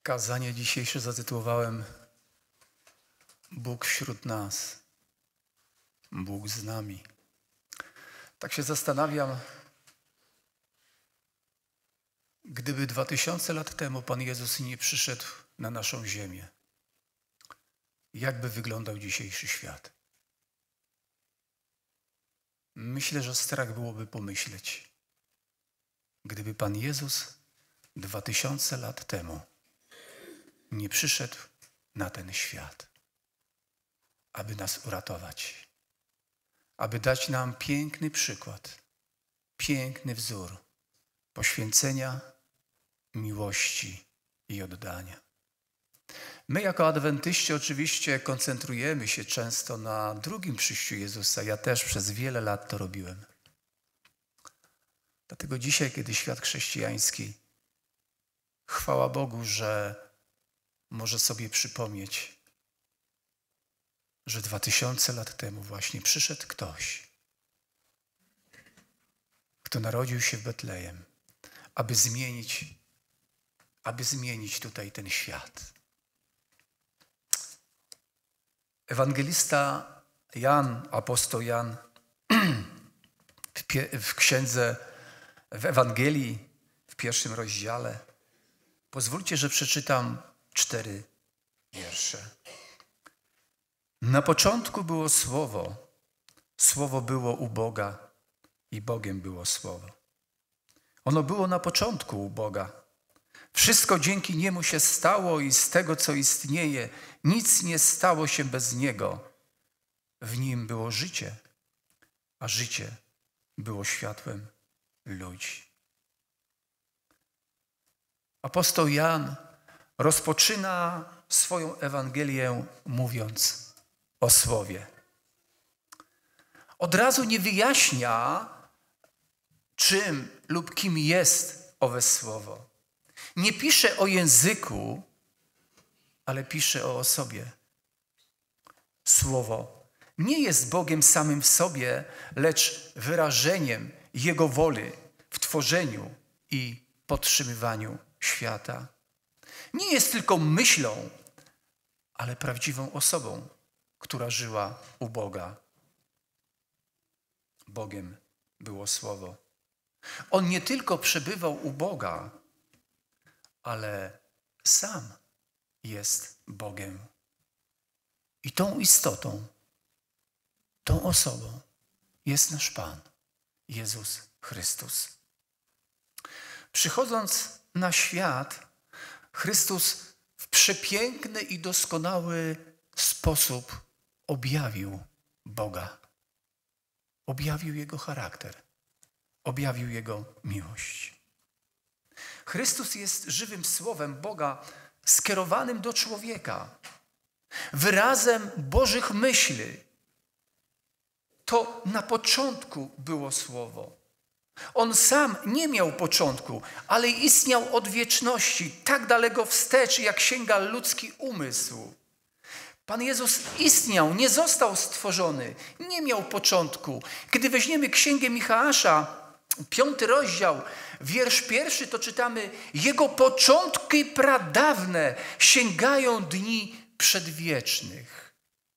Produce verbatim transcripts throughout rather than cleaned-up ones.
Kazanie dzisiejsze zatytułowałem Bóg wśród nas, Bóg z nami. Tak się zastanawiam, gdyby dwa tysiące lat temu Pan Jezus nie przyszedł na naszą ziemię, jak by wyglądał dzisiejszy świat? Myślę, że strach byłoby pomyśleć, gdyby Pan Jezus dwa tysiące lat temu nie przyszedł na ten świat, aby nas uratować, aby dać nam piękny przykład, piękny wzór poświęcenia, miłości i oddania. My jako adwentyści oczywiście koncentrujemy się często na drugim przyjściu Jezusa. Ja też przez wiele lat to robiłem. Dlatego dzisiaj, kiedy świat chrześcijański, chwała Bogu, że może sobie przypomnieć, że dwa tysiące lat temu właśnie przyszedł ktoś, kto narodził się w Betlejem, aby zmienić, aby zmienić tutaj ten świat. Ewangelista Jan, apostoł Jan w, pie, w księdze, w Ewangelii, w pierwszym rozdziale, pozwólcie, że przeczytam cztery wiersze. Na początku było Słowo, Słowo było u Boga i Bogiem było Słowo. Ono było na początku u Boga. Wszystko dzięki Niemu się stało i z tego, co istnieje, nic nie stało się bez Niego. W Nim było życie, a życie było światłem ludzi. Apostoł Jan rozpoczyna swoją Ewangelię mówiąc o Słowie. Od razu nie wyjaśnia, czym lub kim jest owe Słowo. Nie pisze o języku, ale pisze o osobie. Słowo nie jest Bogiem samym w sobie, lecz wyrażeniem Jego woli w tworzeniu i podtrzymywaniu świata. Nie jest tylko myślą, ale prawdziwą osobą, która żyła u Boga. Bogiem było Słowo. On nie tylko przebywał u Boga, ale sam jest Bogiem. I tą istotą, tą osobą jest nasz Pan, Jezus Chrystus. Przychodząc na świat, Chrystus w przepiękny i doskonały sposób objawił Boga. Objawił Jego charakter. Objawił Jego miłość. Chrystus jest żywym słowem Boga skierowanym do człowieka. Wyrazem Bożych myśli. To na początku było Słowo. On sam nie miał początku, ale istniał od wieczności, tak daleko wstecz, jak sięga ludzki umysł. Pan Jezus istniał, nie został stworzony, nie miał początku. Kiedy weźmiemy Księgę Michała, piąty rozdział, wiersz pierwszy, to czytamy: Jego początki pradawne sięgają dni przedwiecznych.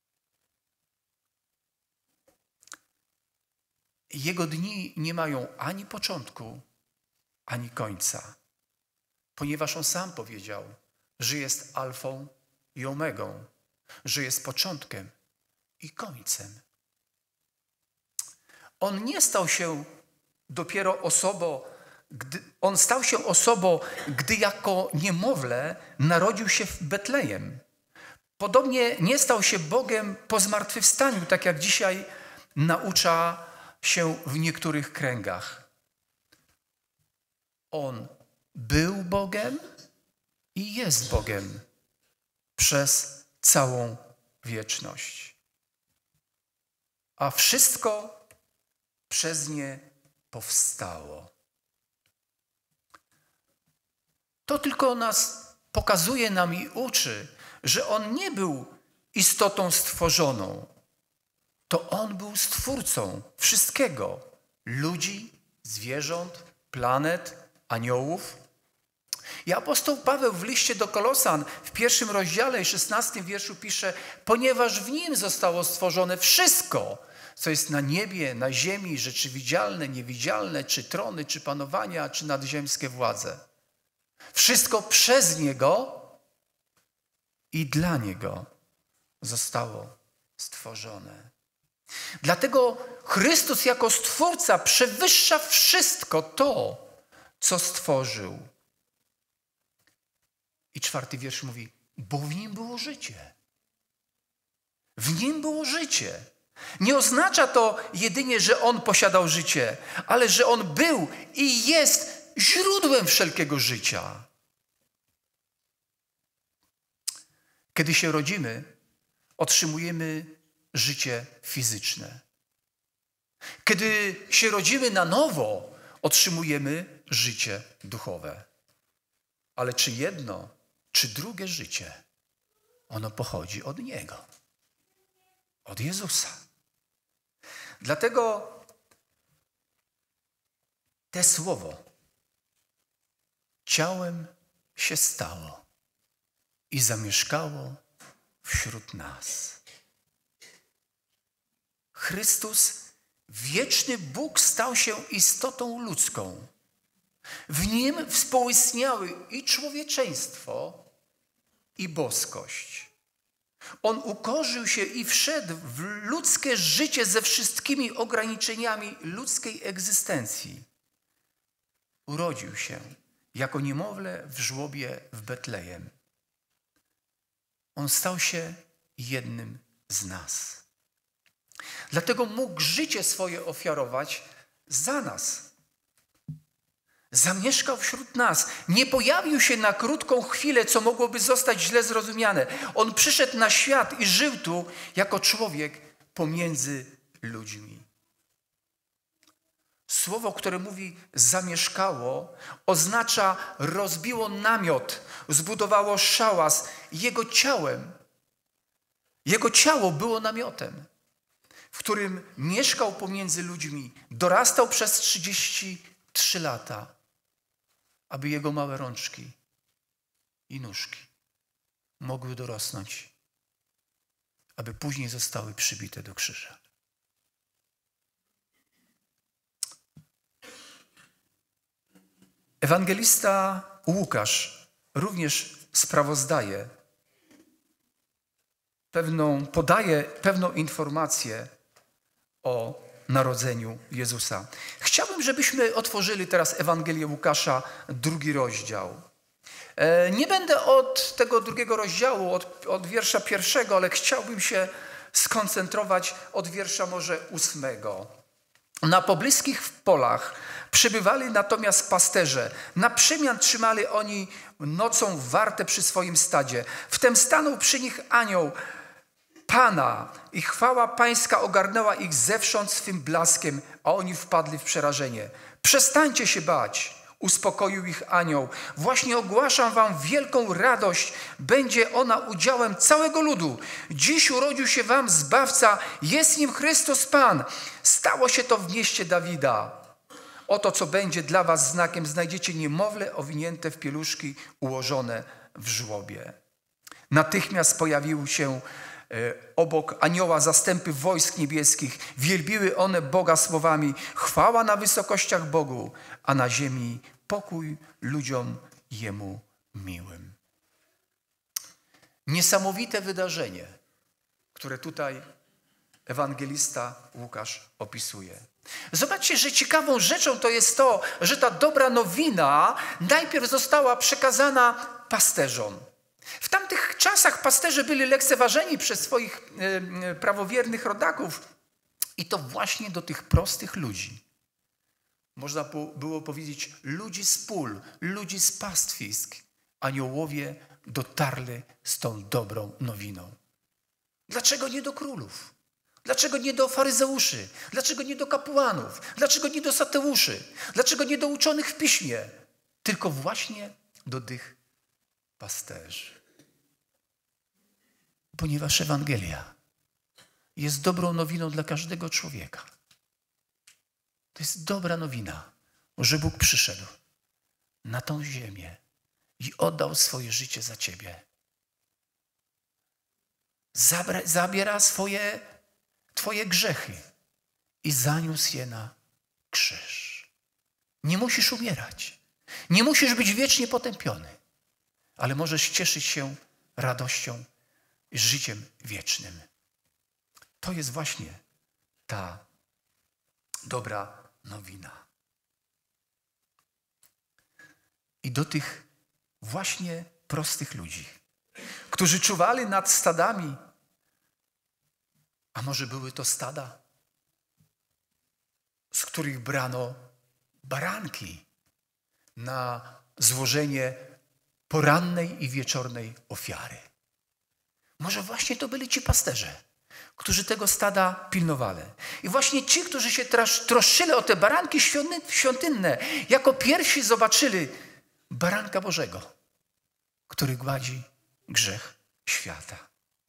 Jego dni nie mają ani początku, ani końca, ponieważ On sam powiedział, że jest alfą i omegą, że jest początkiem i końcem. On nie stał się dopiero osobą, gdy, On stał się osobą, gdy jako niemowlę narodził się w Betlejem. Podobnie nie stał się Bogiem po zmartwychwstaniu, tak jak dzisiaj naucza się w niektórych kręgach. On był Bogiem i jest Bogiem przez całą wieczność. A wszystko przez nie powstało. To tylko nas pokazuje nam i uczy, że On nie był istotą stworzoną. To On był Stwórcą wszystkiego. Ludzi, zwierząt, planet, aniołów. I apostoł Paweł w liście do Kolosan w pierwszym rozdziale i szesnastym wierszu pisze: ponieważ w nim zostało stworzone wszystko, co jest na niebie, na ziemi, rzeczy widzialne, niewidzialne, czy trony, czy panowania, czy nadziemskie władze. Wszystko przez Niego i dla Niego zostało stworzone. Dlatego Chrystus jako Stwórca przewyższa wszystko to, co stworzył. I czwarty wiersz mówi: bo w Nim było życie. W Nim było życie. Nie oznacza to jedynie, że On posiadał życie, ale że On był i jest źródłem wszelkiego życia. Kiedy się rodzimy, otrzymujemy życie fizyczne. Kiedy się rodzimy na nowo, otrzymujemy życie duchowe. Ale czy jedno, czy drugie życie, ono pochodzi od Niego, od Jezusa. Dlatego te słowo ciałem się stało i zamieszkało wśród nas. Chrystus, wieczny Bóg, stał się istotą ludzką. W Nim współistniały i człowieczeństwo, i boskość. On ukorzył się i wszedł w ludzkie życie ze wszystkimi ograniczeniami ludzkiej egzystencji. Urodził się jako niemowlę w żłobie w Betlejem. On stał się jednym z nas. Dlatego mógł życie swoje ofiarować za nas. Zamieszkał wśród nas. Nie pojawił się na krótką chwilę, co mogłoby zostać źle zrozumiane. On przyszedł na świat i żył tu jako człowiek pomiędzy ludźmi. Słowo, które mówi zamieszkało, oznacza rozbiło namiot, zbudowało szałas jego ciałem. Jego ciało było namiotem, w którym mieszkał pomiędzy ludźmi, dorastał przez trzydzieści trzy lata, aby jego małe rączki i nóżki mogły dorosnąć, aby później zostały przybite do krzyża. Ewangelista Łukasz również sprawozdaje pewną, podaje pewną informację o narodzeniu Jezusa. Chciałbym, żebyśmy otworzyli teraz Ewangelię Łukasza, drugi rozdział. Nie będę od tego drugiego rozdziału, od, od wiersza pierwszego, ale chciałbym się skoncentrować od wiersza może ósmego. Na pobliskich polach przybywali natomiast pasterze. Na przemian trzymali oni nocą wartę przy swoim stadzie. Wtem stanął przy nich anioł Pana i chwała Pańska ogarnęła ich zewsząd swym blaskiem, a oni wpadli w przerażenie. Przestańcie się bać, uspokoił ich anioł. Właśnie ogłaszam wam wielką radość. Będzie ona udziałem całego ludu. Dziś urodził się wam Zbawca, jest nim Chrystus Pan. Stało się to w mieście Dawida. Oto co będzie dla was znakiem. Znajdziecie niemowlę owinięte w pieluszki, ułożone w żłobie. Natychmiast pojawił się obok anioła zastępy wojsk niebieskich. Wielbiły one Boga słowami: chwała na wysokościach Bogu, a na ziemi pokój ludziom Jemu miłym. Niesamowite wydarzenie, które tutaj ewangelista Łukasz opisuje. Zobaczcie, że ciekawą rzeczą to jest to, że ta dobra nowina najpierw została przekazana pasterzom. W tamtych czasach pasterze byli lekceważeni przez swoich e, prawowiernych rodaków i to właśnie do tych prostych ludzi. Można było powiedzieć ludzi z pól, ludzi z pastwisk. Aniołowie dotarli z tą dobrą nowiną. Dlaczego nie do królów? Dlaczego nie do faryzeuszy? Dlaczego nie do kapłanów? Dlaczego nie do sateuszy? Dlaczego nie do uczonych w piśmie? Tylko właśnie do tych pasterzy. Ponieważ Ewangelia jest dobrą nowiną dla każdego człowieka. To jest dobra nowina, że Bóg przyszedł na tą ziemię i oddał swoje życie za ciebie. Zabra, zabiera swoje, twoje grzechy i zaniósł je na krzyż. Nie musisz umierać. Nie musisz być wiecznie potępiony, ale możesz cieszyć się radością i życiem wiecznym. To jest właśnie ta dobra nowina. I do tych właśnie prostych ludzi, którzy czuwali nad stadami, a może były to stada, z których brano baranki na złożenie porannej i wieczornej ofiary. Może właśnie to byli ci pasterze, którzy tego stada pilnowali. I właśnie ci, którzy się troszczyli o te baranki świątynne, jako pierwsi zobaczyli baranka Bożego, który gładzi grzech świata.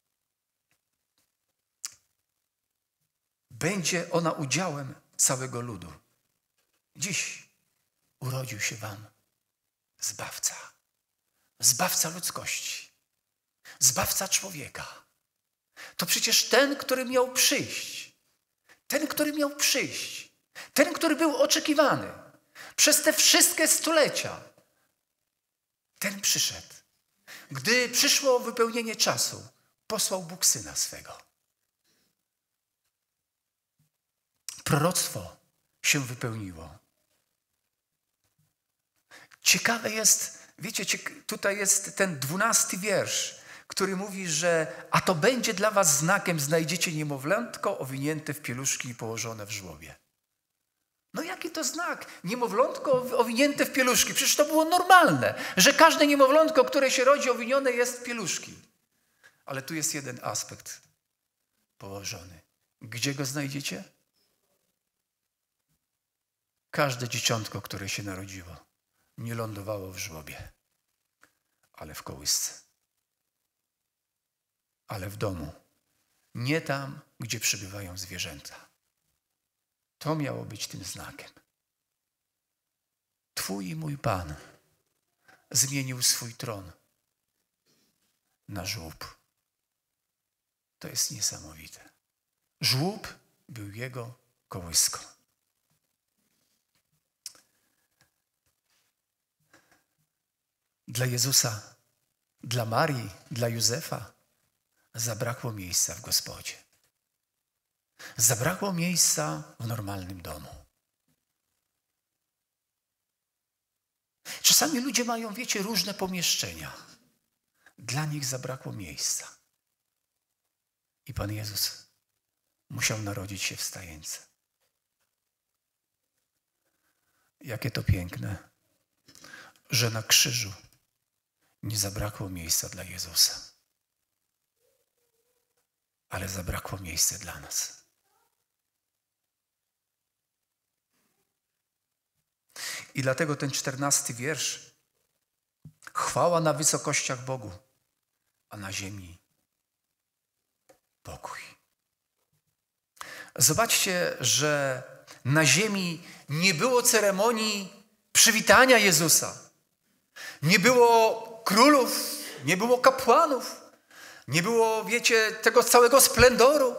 Będzie ona udziałem całego ludu. Dziś urodził się wam Zbawca. Zbawca ludzkości. Zbawca człowieka. To przecież ten, który miał przyjść. Ten, który miał przyjść. Ten, który był oczekiwany. Przez te wszystkie stulecia. Ten przyszedł. Gdy przyszło wypełnienie czasu, posłał Bóg Syna swego. Proroctwo się wypełniło. Ciekawe jest, wiecie, tutaj jest ten dwunasty wiersz, który mówi, że a to będzie dla was znakiem, znajdziecie niemowlętko owinięte w pieluszki i położone w żłobie. No jaki to znak? Niemowlątko owinięte w pieluszki. Przecież to było normalne, że każde niemowlątko, które się rodzi, owinione jest w pieluszki. Ale tu jest jeden aspekt położony. Gdzie go znajdziecie? Każde dzieciątko, które się narodziło, nie lądowało w żłobie, ale w kołysce. Ale w domu. Nie tam, gdzie przebywają zwierzęta. To miało być tym znakiem. Twój i mój Pan zmienił swój tron na żłób. To jest niesamowite. Żłób był jego kołyską. Dla Jezusa, dla Marii, dla Józefa zabrakło miejsca w gospodzie. Zabrakło miejsca w normalnym domu. Czasami ludzie mają, wiecie, różne pomieszczenia. Dla nich zabrakło miejsca. I Pan Jezus musiał narodzić się w stajence. Jakie to piękne, że na krzyżu nie zabrakło miejsca dla Jezusa, ale zabrakło miejsca dla nas. I dlatego ten czternasty wiersz. Chwała na wysokościach Bogu, a na ziemi pokój. Zobaczcie, że na ziemi nie było ceremonii przywitania Jezusa. Nie było królów, nie było kapłanów, nie było, wiecie, tego całego splendoru.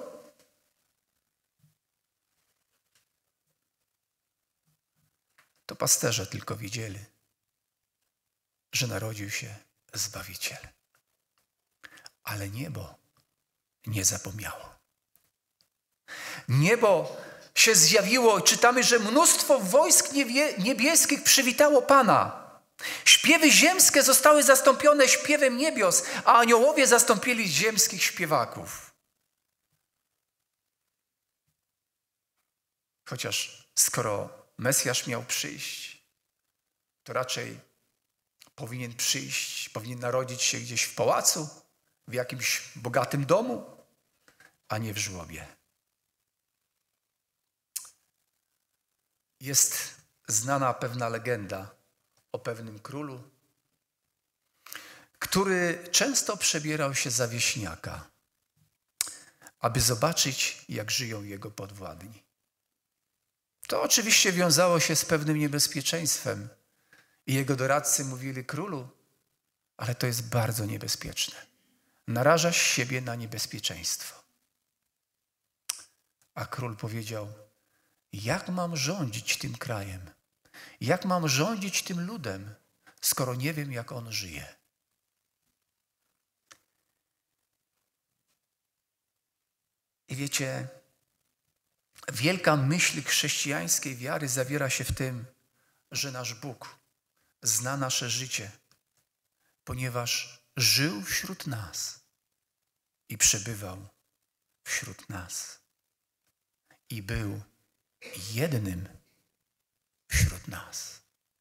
To pasterze tylko widzieli, że narodził się Zbawiciel. Ale niebo nie zapomniało. Niebo się zjawiło. Czytamy, że mnóstwo wojsk niebieskich przywitało Pana. Śpiewy ziemskie zostały zastąpione śpiewem niebios, a aniołowie zastąpili ziemskich śpiewaków. Chociaż skoro Mesjasz miał przyjść, to raczej powinien przyjść, powinien narodzić się gdzieś w pałacu, w jakimś bogatym domu, a nie w żłobie. Jest znana pewna legenda o pewnym królu, który często przebierał się za wieśniaka, aby zobaczyć, jak żyją jego podwładni. To oczywiście wiązało się z pewnym niebezpieczeństwem i jego doradcy mówili: królu, ale to jest bardzo niebezpieczne. Narażasz siebie na niebezpieczeństwo. A król powiedział, jak mam rządzić tym krajem? Jak mam rządzić tym ludem, skoro nie wiem, jak on żyje? I wiecie, wielka myśl chrześcijańskiej wiary zawiera się w tym, że nasz Bóg zna nasze życie, ponieważ żył wśród nas i przebywał wśród nas. I był jednym wśród nas.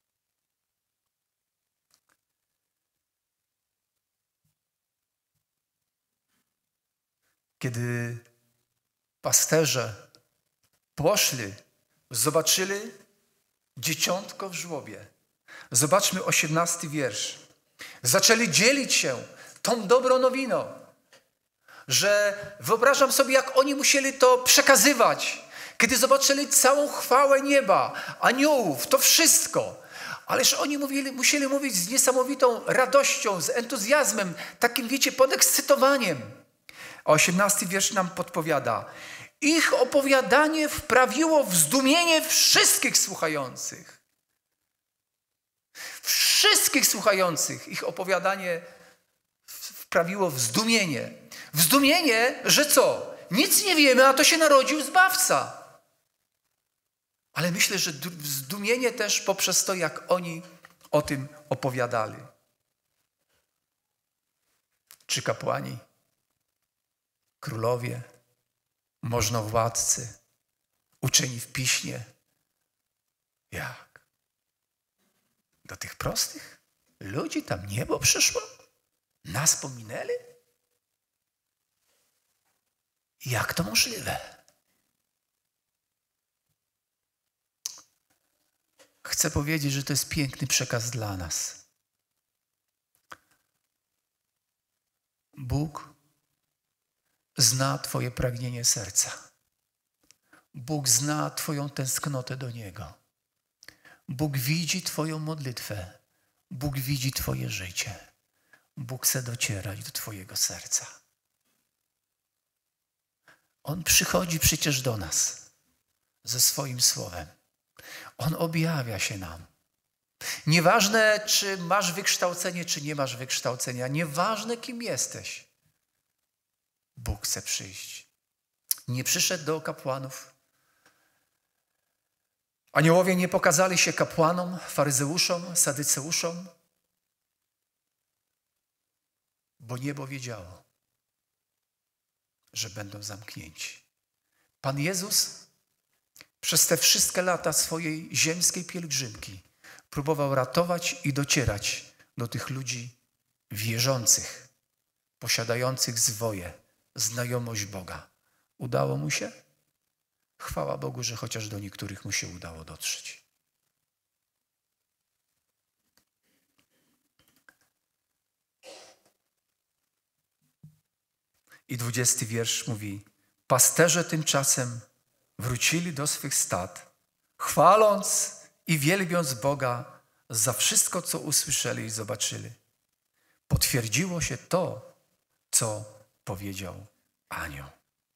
Kiedy pasterze poszli, zobaczyli dzieciątko w żłobie. Zobaczmy osiemnasty wiersz. Zaczęli dzielić się tą dobrą nowiną, że wyobrażam sobie, jak oni musieli to przekazywać, kiedy zobaczyli całą chwałę nieba, aniołów, to wszystko. Ależ oni mówili, musieli mówić z niesamowitą radością, z entuzjazmem, takim, wiecie, podekscytowaniem. A osiemnasty wiersz nam podpowiada. Ich opowiadanie wprawiło w zdumienie wszystkich słuchających. Wszystkich słuchających ich opowiadanie wprawiło w zdumienie. W zdumienie, że co? Nic nie wiemy, a to się narodził Zbawca. Ale myślę, że zdumienie też poprzez to, jak oni o tym opowiadali. Czy kapłani, królowie, możnowładcy, uczeni w piśmie. Jak? Do tych prostych ludzi tam niebo przyszło? Nas pominęli? Jak to możliwe? Chcę powiedzieć, że to jest piękny przekaz dla nas. Bóg zna twoje pragnienie serca. Bóg zna twoją tęsknotę do Niego. Bóg widzi twoją modlitwę. Bóg widzi twoje życie. Bóg chce docierać do twojego serca. On przychodzi przecież do nas ze swoim słowem. On objawia się nam. Nieważne, czy masz wykształcenie, czy nie masz wykształcenia. Nieważne, kim jesteś. Bóg chce przyjść. Nie przyszedł do kapłanów. Aniołowie nie pokazali się kapłanom, faryzeuszom, sadyceuszom, bo niebo wiedziało, że będą zamknięci. Pan Jezus przez te wszystkie lata swojej ziemskiej pielgrzymki próbował ratować i docierać do tych ludzi wierzących, posiadających zwoje, znajomość Boga. Udało mu się? Chwała Bogu, że chociaż do niektórych mu się udało dotrzeć. I dwudziesty wiersz mówi: pasterze tymczasem wrócili do swych stad, chwaląc i wielbiąc Boga za wszystko, co usłyszeli i zobaczyli. Potwierdziło się to, co powiedział anioł.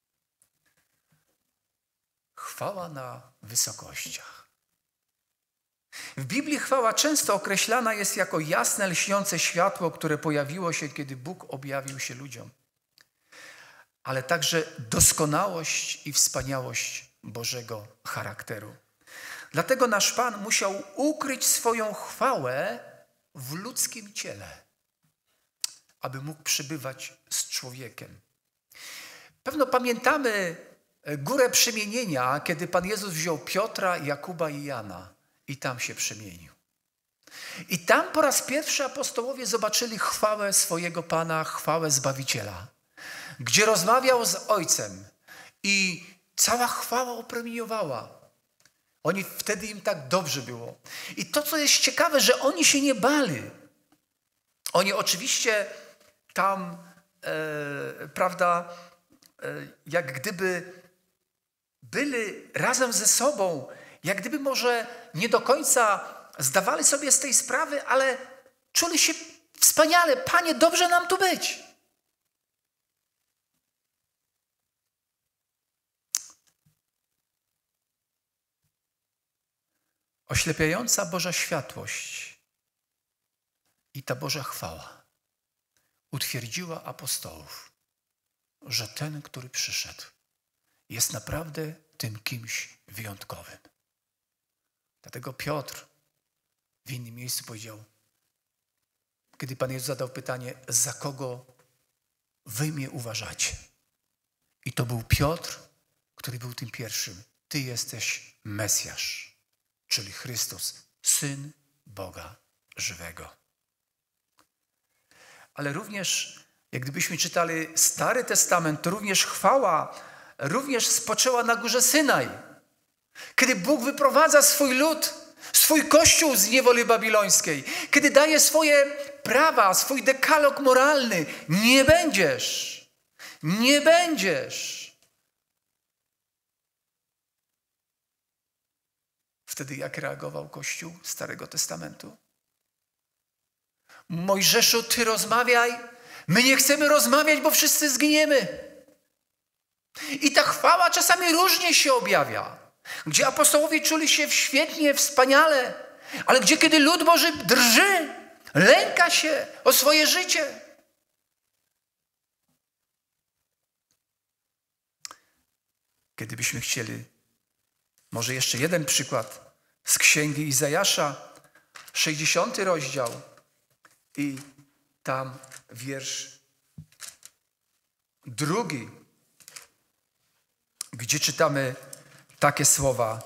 Chwała na wysokościach. W Biblii chwała często określana jest jako jasne, lśniące światło, które pojawiło się, kiedy Bóg objawił się ludziom. Ale także doskonałość i wspaniałość Bożego charakteru. Dlatego nasz Pan musiał ukryć swoją chwałę w ludzkim ciele, aby mógł przybywać z człowiekiem. Pewno pamiętamy górę przemienienia, kiedy Pan Jezus wziął Piotra, Jakuba i Jana i tam się przemienił. I tam po raz pierwszy apostołowie zobaczyli chwałę swojego Pana, chwałę Zbawiciela, gdzie rozmawiał z Ojcem i cała chwała opromieniowała. Oni wtedy im tak dobrze było. I to, co jest ciekawe, że oni się nie bali. Oni oczywiście tam, e, prawda, e, jak gdyby byli razem ze sobą, jak gdyby może nie do końca zdawali sobie z tej sprawy, ale czuli się Wspaniale, Panie, dobrze nam tu być. Oślepiająca Boża światłość i ta Boża chwała utwierdziła apostołów, że ten, który przyszedł, jest naprawdę tym kimś wyjątkowym. Dlatego Piotr w innym miejscu powiedział, kiedy Pan Jezus zadał pytanie, za kogo wy mnie uważacie? I to był Piotr, który był tym pierwszym. Ty jesteś Mesjasz, czyli Chrystus, Syn Boga żywego. Ale również, jak gdybyśmy czytali Stary Testament, to również chwała również spoczęła na górze Synaj. Kiedy Bóg wyprowadza swój lud, swój kościół z niewoli babilońskiej, kiedy daje swoje prawa, swój dekalog moralny, nie będziesz, nie będziesz. Wtedy jak reagował Kościół Starego Testamentu? Mojżeszu, ty rozmawiaj, my nie chcemy rozmawiać, bo wszyscy zginiemy. I ta chwała czasami różnie się objawia. Gdzie apostołowie czuli się świetnie, wspaniale, ale gdzie kiedy lud Boży drży, lęka się o swoje życie. Kiedybyśmy chcieli, może jeszcze jeden przykład z Księgi Izajasza, sześćdziesiąty rozdział i tam wiersz drugi, gdzie czytamy takie słowa.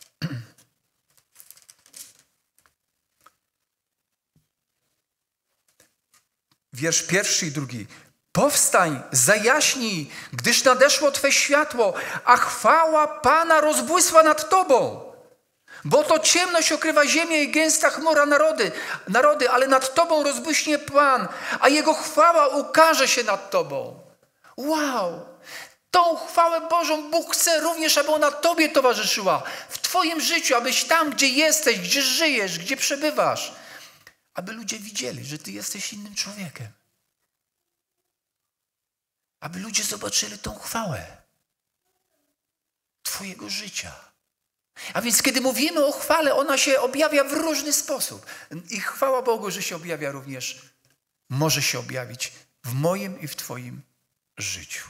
Wiersz pierwszy i drugi. Powstań, zajaśnij, gdyż nadeszło Twe światło, a chwała Pana rozbłysła nad Tobą. Bo to ciemność okrywa ziemię i gęsta chmura narody, narody, ale nad Tobą rozbłyśnie Pan, a Jego chwała ukaże się nad Tobą. Wow! Tą chwałę Bożą Bóg chce również, aby ona Tobie towarzyszyła w Twoim życiu, abyś tam, gdzie jesteś, gdzie żyjesz, gdzie przebywasz, aby ludzie widzieli, że Ty jesteś innym człowiekiem. Aby ludzie zobaczyli tą chwałę Twojego życia. A więc kiedy mówimy o chwale, ona się objawia w różny sposób. I chwała Bogu, że się objawia również, może się objawić w moim i w Twoim życiu.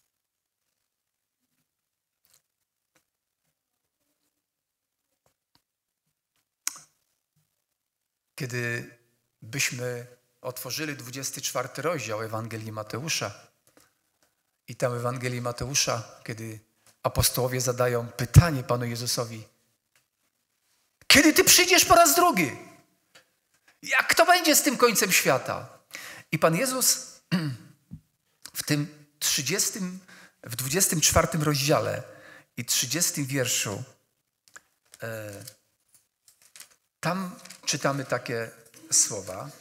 Kiedy byśmy otworzyli dwudziesty czwarty rozdział Ewangelii Mateusza i tam w Ewangelii Mateusza, kiedy apostołowie zadają pytanie Panu Jezusowi, kiedy Ty przyjdziesz po raz drugi? Jak to będzie z tym końcem świata? I Pan Jezus w tym trzydziestym, w dwudziestym czwartym rozdziale i trzydziestym wierszu e, tam czytamy takie słowa.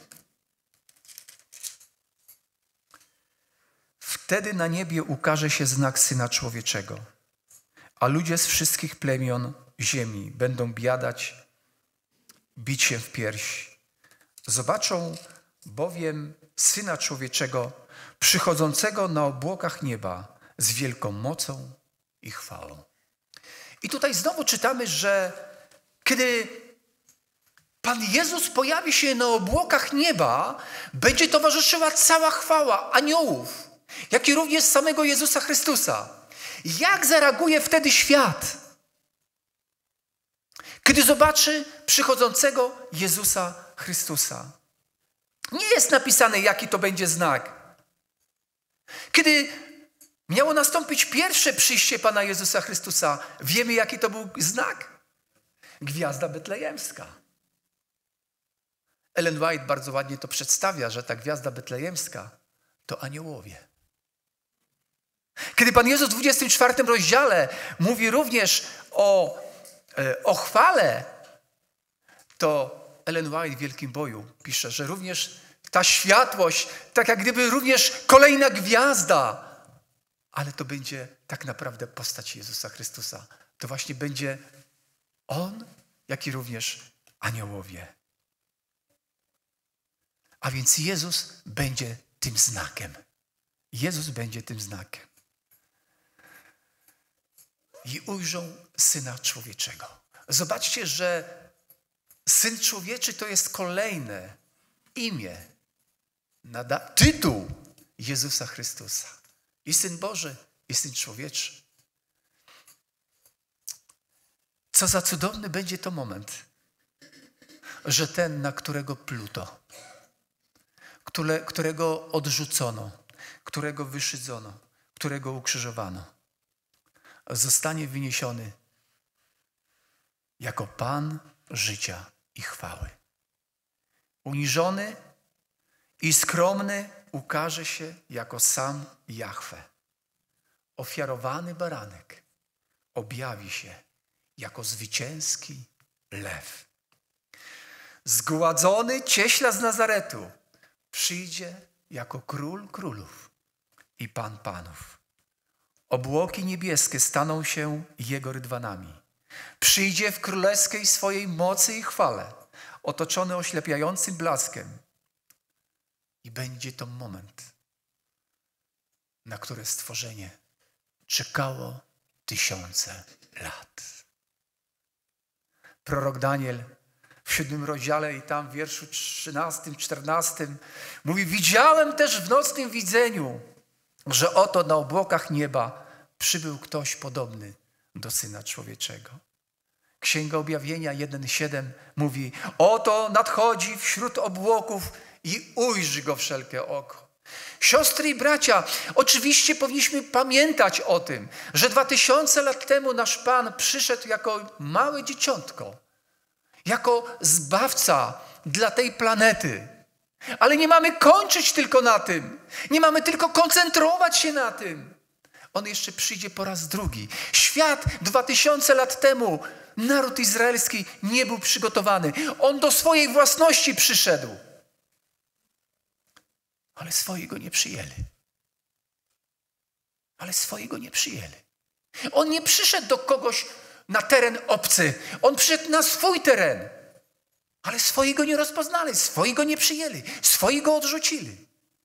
Wtedy na niebie ukaże się znak Syna Człowieczego, a ludzie z wszystkich plemion ziemi będą biadać, bić się w pierś. Zobaczą bowiem Syna Człowieczego przychodzącego na obłokach nieba z wielką mocą i chwałą. I tutaj znowu czytamy, że kiedy Pan Jezus pojawi się na obłokach nieba, będzie towarzyszyła cała chwała aniołów, jak i również samego Jezusa Chrystusa. Jak zareaguje wtedy świat, kiedy zobaczy przychodzącego Jezusa Chrystusa? Nie jest napisane, jaki to będzie znak. Kiedy miało nastąpić pierwsze przyjście Pana Jezusa Chrystusa, wiemy, jaki to był znak? Gwiazda betlejemska. Ellen White bardzo ładnie to przedstawia, że ta gwiazda betlejemska to aniołowie. Kiedy Pan Jezus w dwudziestym czwartym rozdziale mówi również o, o chwale, to Ellen White w Wielkim Boju pisze, że również ta światłość, tak jak gdyby również kolejna gwiazda, ale to będzie tak naprawdę postać Jezusa Chrystusa. To właśnie będzie On, jak i również aniołowie. A więc Jezus będzie tym znakiem. Jezus będzie tym znakiem. I ujrzą Syna Człowieczego. Zobaczcie, że Syn Człowieczy to jest kolejne imię, nada- tytuł Jezusa Chrystusa. I Syn Boży, i Syn Człowieczy. Co za cudowny będzie to moment, że ten, na którego pluto, które, którego odrzucono, którego wyszydzono, którego ukrzyżowano, zostanie wyniesiony jako Pan życia i chwały. Uniżony i skromny ukaże się jako sam Jahwe. Ofiarowany baranek objawi się jako zwycięski lew. Zgładzony cieśla z Nazaretu przyjdzie jako król królów i pan panów. Obłoki niebieskie staną się jego rydwanami. Przyjdzie w królewskiej swojej mocy i chwale, otoczony oślepiającym blaskiem. I będzie to moment, na które stworzenie czekało tysiące lat. Prorok Daniel w siódmym rozdziale i tam w wierszu trzynastym, czternastym mówi: widziałem też w nocnym widzeniu, że oto na obłokach nieba przybył ktoś podobny do Syna Człowieczego. Księga Objawienia jeden siedem mówi: oto nadchodzi wśród obłoków i ujrzy go wszelkie oko. Siostry i bracia, oczywiście powinniśmy pamiętać o tym, że dwa tysiące lat temu nasz Pan przyszedł jako małe dzieciątko, jako zbawca dla tej planety. Ale nie mamy kończyć tylko na tym. Nie mamy tylko koncentrować się na tym. On jeszcze przyjdzie po raz drugi. Świat dwa tysiące lat temu, naród izraelski nie był przygotowany. On do swojej własności przyszedł. Ale swoi go nie przyjęli. Ale swoi go nie przyjęli. On nie przyszedł do kogoś na teren obcy. On przyszedł na swój teren. Ale swoi go nie rozpoznali, swoi go nie przyjęli, swoi go odrzucili.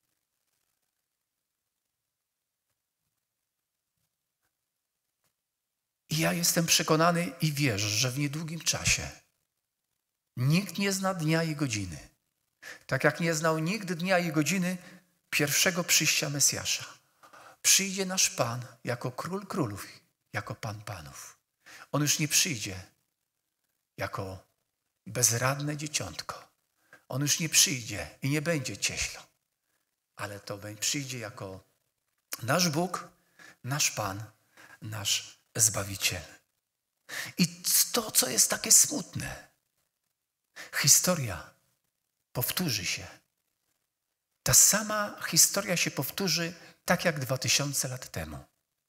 I ja jestem przekonany i wierzę, że w niedługim czasie nikt nie zna dnia i godziny. Tak jak nie znał nikt dnia i godziny pierwszego przyjścia Mesjasza. Przyjdzie nasz Pan jako Król Królów, jako Pan Panów. On już nie przyjdzie jako bezradne dzieciątko. On już nie przyjdzie i nie będzie cieślą, ale to przyjdzie jako nasz Bóg, nasz Pan, nasz Zbawiciel. I to, co jest takie smutne, historia powtórzy się. Ta sama historia się powtórzy tak jak dwa tysiące lat temu.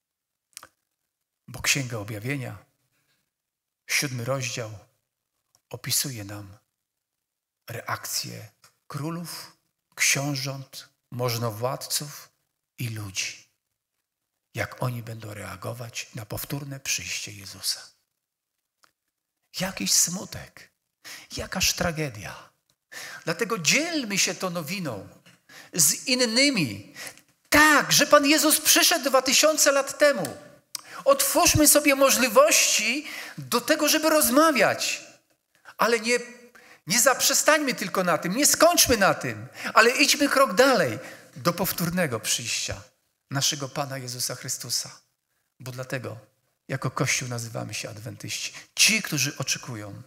Bo Księga Objawienia, siódmy rozdział, opisuje nam reakcję królów, książąt, możnowładców i ludzi. Jak oni będą reagować na powtórne przyjście Jezusa. Jakiś smutek, jakaż tragedia. Dlatego dzielmy się tą nowiną z innymi. Tak, że Pan Jezus przyszedł dwa tysiące lat temu. Otwórzmy sobie możliwości do tego, żeby rozmawiać. Ale nie, nie zaprzestańmy tylko na tym, nie skończmy na tym, ale idźmy krok dalej do powtórnego przyjścia naszego Pana Jezusa Chrystusa. Bo dlatego jako Kościół nazywamy się adwentyści. Ci, którzy oczekują.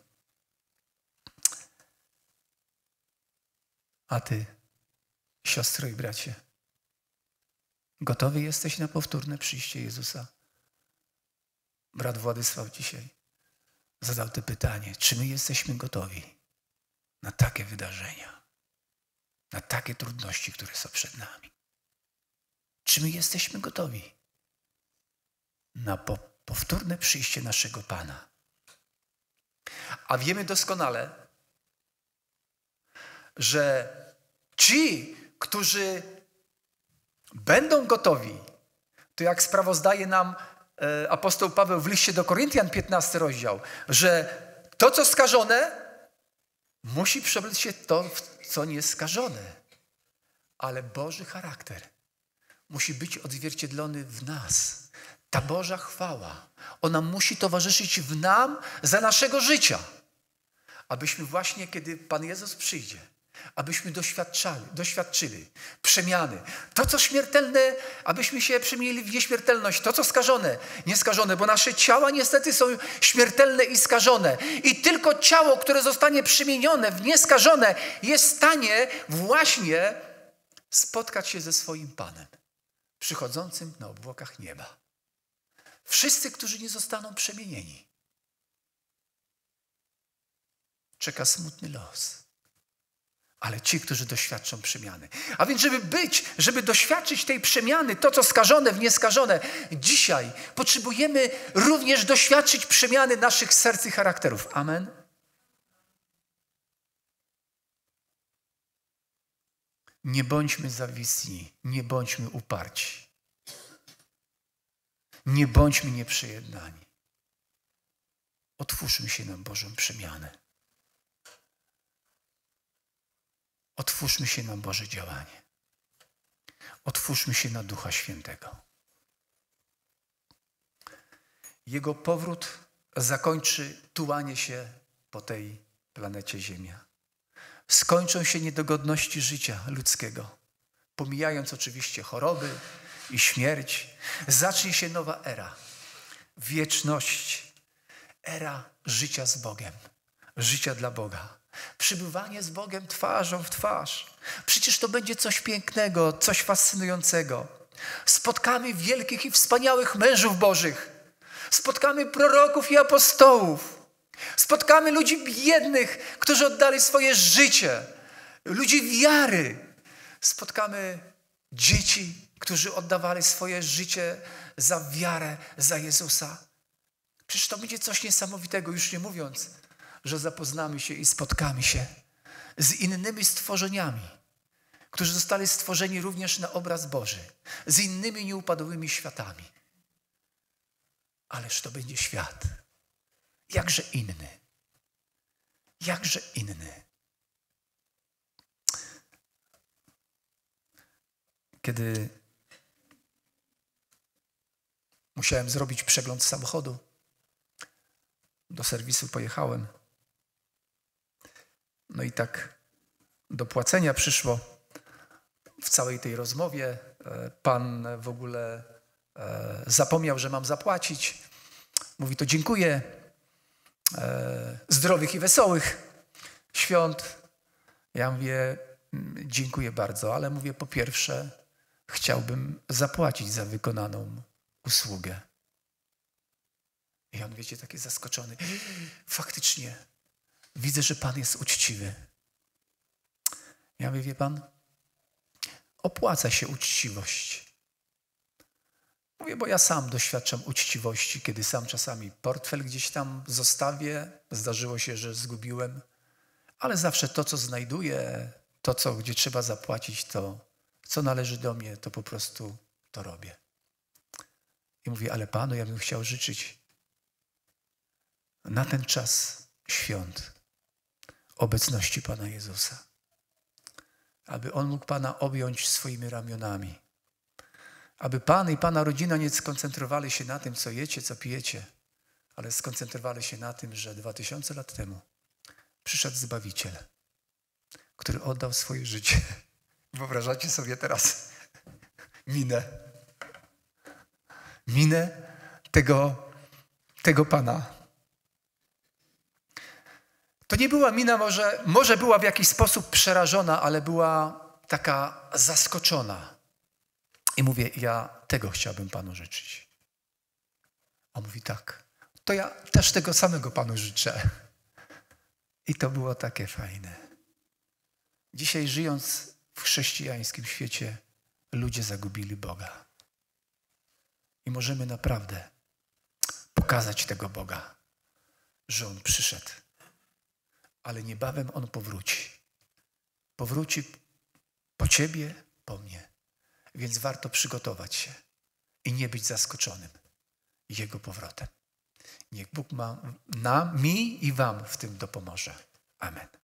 A ty, siostro i bracie, gotowy jesteś na powtórne przyjście Jezusa? Brat Władysław dzisiaj zadał to pytanie, czy my jesteśmy gotowi na takie wydarzenia, na takie trudności, które są przed nami? Czy my jesteśmy gotowi na po powtórne przyjście naszego Pana? A wiemy doskonale, że ci, którzy będą gotowi, to jak sprawozdaje nam e, apostoł Paweł w liście do Koryntian, piętnasty rozdział, że to, co skażone, Musi przebyć się to, co nieskażone. Ale Boży charakter musi być odzwierciedlony w nas. Ta Boża chwała, ona musi towarzyszyć w nam za naszego życia. Abyśmy właśnie, kiedy Pan Jezus przyjdzie, abyśmy doświadczali, doświadczyli przemiany. To, co śmiertelne, abyśmy się przemienili w nieśmiertelność. To, co skażone, nieskażone, bo nasze ciała niestety są śmiertelne i skażone. I tylko ciało, które zostanie przemienione w nieskażone, jest w stanie właśnie spotkać się ze swoim Panem, przychodzącym na obłokach nieba. Wszyscy, którzy nie zostaną przemienieni, czeka smutny los. Ale ci, którzy doświadczą przemiany. A więc, żeby być, żeby doświadczyć tej przemiany, to, co skażone w nieskażone, dzisiaj potrzebujemy również doświadczyć przemiany naszych serc i charakterów. Amen. Nie bądźmy zawisni, nie bądźmy uparci. Nie bądźmy nieprzejednani. Otwórzmy się na Bożą przemianę. Otwórzmy się na Boże działanie. Otwórzmy się na Ducha Świętego. Jego powrót zakończy tułanie się po tej planecie Ziemia. Skończą się niedogodności życia ludzkiego, pomijając oczywiście choroby i śmierć. Zacznie się nowa era, wieczność, era życia z Bogiem, życia dla Boga. Przybywanie z Bogiem twarzą w twarz. Przecież to będzie coś pięknego, coś fascynującego. Spotkamy wielkich i wspaniałych mężów Bożych. Spotkamy proroków i apostołów. Spotkamy ludzi biednych, którzy oddali swoje życie. Ludzi wiary. Spotkamy dzieci, którzy oddawali swoje życie za wiarę, za Jezusa. Przecież to będzie coś niesamowitego, już nie mówiąc, że zapoznamy się i spotkamy się z innymi stworzeniami, którzy zostali stworzeni również na obraz Boży, z innymi nieupadłymi światami. Ależ to będzie świat. Jakże inny. Jakże inny. Kiedy musiałem zrobić przegląd samochodu, do serwisu pojechałem. No i tak do płacenia przyszło. W całej tej rozmowie pan w ogóle zapomniał, że mam zapłacić. Mówi, to dziękuję. Zdrowych i wesołych świąt. Ja mówię, dziękuję bardzo, ale mówię, po pierwsze, chciałbym zapłacić za wykonaną usługę. I on, wiecie, taki zaskoczony. Faktycznie, widzę, że Pan jest uczciwy. Ja mówię, wie Pan, opłaca się uczciwość. Mówię, bo ja sam doświadczam uczciwości, kiedy sam czasami portfel gdzieś tam zostawię. Zdarzyło się, że zgubiłem. Ale zawsze to, co znajduję, to, co, gdzie trzeba zapłacić, to, co należy do mnie, to po prostu to robię. I mówię, ale Panu, ja bym chciał życzyć na ten czas świąt obecności Pana Jezusa. Aby On mógł Pana objąć swoimi ramionami. Aby Pan i Pana rodzina nie skoncentrowali się na tym, co jecie, co pijecie, ale skoncentrowali się na tym, że dwa tysiące lat temu przyszedł Zbawiciel, który oddał swoje życie. Wyobrażacie sobie teraz minę. Minę tego, tego Pana. To nie była mina, może, może była w jakiś sposób przerażona, ale była taka zaskoczona. I mówię, ja tego chciałbym Panu życzyć. On mówi, tak, to ja też tego samego Panu życzę. I to było takie fajne. Dzisiaj, żyjąc w chrześcijańskim świecie, ludzie zagubili Boga. I możemy naprawdę pokazać tego Boga, że On przyszedł. Ale niebawem On powróci. Powróci po ciebie, po mnie. Więc warto przygotować się i nie być zaskoczonym Jego powrotem. Niech Bóg ma nam, mi i wam w tym dopomoże. Amen.